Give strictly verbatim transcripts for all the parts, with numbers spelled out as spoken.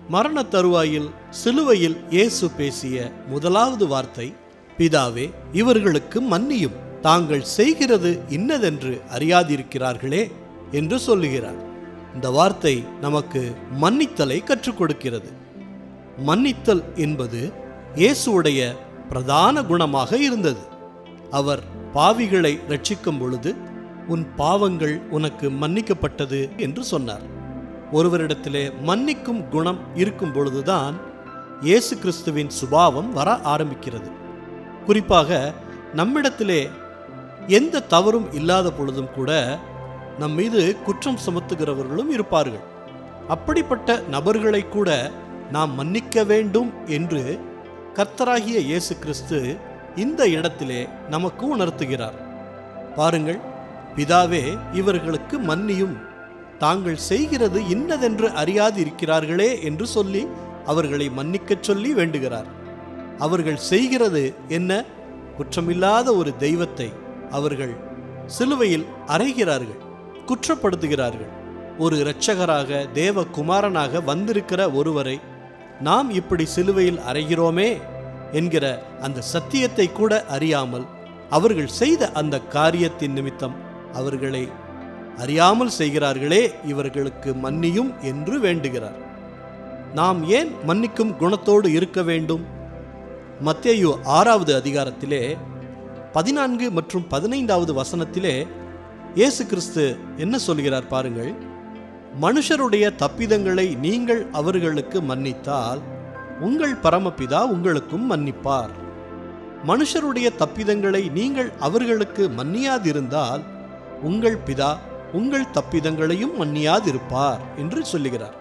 மரண தருவாயில் சிலுவையில் இயேசு பேசிய முதலாவது வார்த்தை, பிதாவே, இவர்களுக்கு மன்னியும், தாங்கள் செய்கிறது இன்னதென்று அறியாதிருக்கிறார்களே என்று சொல்லுகிறார். இந்த வார்த்தை நமக்கு மன்னித்தலை கற்றுக் கொடுக்கிறது. மன்னித்தல் என்பது இயேசுவுடைய பிரதான குணமாக இருந்தது. அவர் பாவிகளை ரட்சிக்கும் பொழுது, உன் பாவங்கள் உனக்கு மன்னிக்கப்பட்டது என்று சொன்னார். ஒருவரிடத்திலே மன்னிக்கும் குணம் இருக்கும் பொழுதுதான் இயேசு கிறிஸ்துவின் சுபாவம் வர ஆரம்பிக்கிறது. குறிப்பாக நம்மிடத்திலே எந்த தவறும் இல்லாத பொழுதும் கூட நம் மீது குற்றம் சுமத்துகிறவர்களும் இருப்பார்கள். அப்படிப்பட்ட நபர்களை கூட நாம் மன்னிக்க வேண்டும் என்று கர்த்தராகிய இயேசு கிறிஸ்து இந்த இடத்திலே நமக்கு உணர்த்துகிறார். பாருங்கள், பிதாவே, இவர்களுக்கு மன்னியும், தாங்கள் செய்கிறது இன்னதென்று அறியாது இருக்கிறார்களே என்று சொல்லி அவர்களை மன்னிக்கச் சொல்லி வேண்டுகிறார். அவர்கள் செய்கிறது என்ன? குற்றமில்லாத ஒரு தெய்வத்தை அவர்கள் சிலுவையில் அறைகிறார்கள், குற்றப்படுத்துகிறார்கள். ஒரு இரட்சகராக, தேவகுமாரனாக வந்திருக்கிற ஒருவரை நாம் இப்படி சிலுவையில் அறைகிறோமே என்கிற அந்த சத்தியத்தை கூட அறியாமல் அவர்கள் செய்த அந்த காரியத்தின் நிமித்தம் அவர்களை அறியாமல் செய்கிறார்களே, இவர்களுக்கு மன்னியும் என்று வேண்டுகிறார். நாம் ஏன் மன்னிக்கும் குணத்தோடு இருக்க வேண்டும்? மத்தேயு ஆறாவது அதிகாரத்திலே பதினான்கு மற்றும் பதினைந்தாவது வசனத்திலே இயேசு கிறிஸ்து என்ன சொல்கிறார் பாருங்கள். மனுஷருடைய தப்பிதங்களை நீங்கள் அவர்களுக்கு மன்னித்தால் உங்கள் பரமபிதா உங்களுக்கும் மன்னிப்பார். மனுஷருடைய தப்பிதங்களை நீங்கள் அவர்களுக்கு மன்னியாதிருந்தால் உங்கள் பிதா உங்கள் தப்பிதங்களையும் மன்னியாதிருப்பார் என்று சொல்லுகிறார்.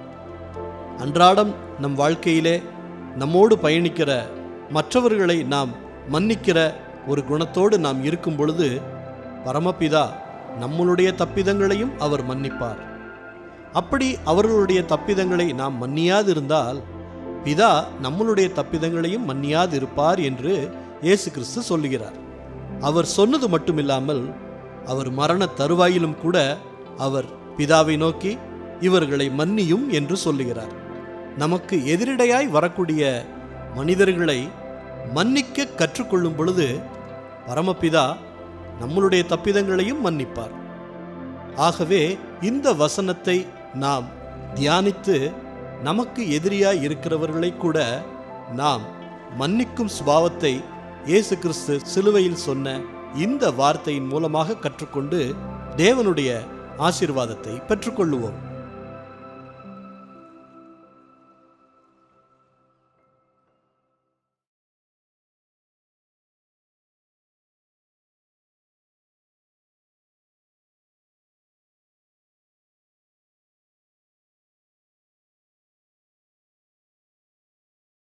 அன்றாடம் நம் வாழ்க்கையிலே நம்மோடு பயணிக்கிற மற்றவர்களை நாம் மன்னிக்கிற ஒரு குணத்தோடு நாம் இருக்கும் பொழுது பரமபிதா நம்மளுடைய தப்பிதங்களையும் அவர் மன்னிப்பார். அப்படி அவர்களுடைய தப்பிதங்களை நாம் மன்னியாதிருந்தால் பிதா நம்மளுடைய தப்பிதங்களையும் மன்னியாதிருப்பார் என்று இயேசு கிறிஸ்து சொல்லுகிறார். அவர் சொன்னது மட்டுமில்லாமல் அவர் மரண தருவாயிலும் கூட அவர் பிதாவை நோக்கி இவர்களை மன்னியும் என்று சொல்லுகிறார். நமக்கு எதிரிடையாய் வரக்கூடிய மனிதர்களை மன்னிக்க கற்றுக்கொள்ளும் பொழுது பரமபிதா நம்மளுடைய தப்பிதங்களையும் மன்னிப்பார். ஆகவே இந்த வசனத்தை நாம் தியானித்து நமக்கு எதிரியாய் இருக்கிறவர்களை கூட நாம் மன்னிக்கும் சுபாவத்தை இயேசு கிறிஸ்து சிலுவையில் சொன்ன இந்த வார்த்தையின் மூலமாக கற்றுக்கொண்டு தேவனுடைய ஆசீர்வாதத்தை பெற்றுக்கொள்ளுவோம்.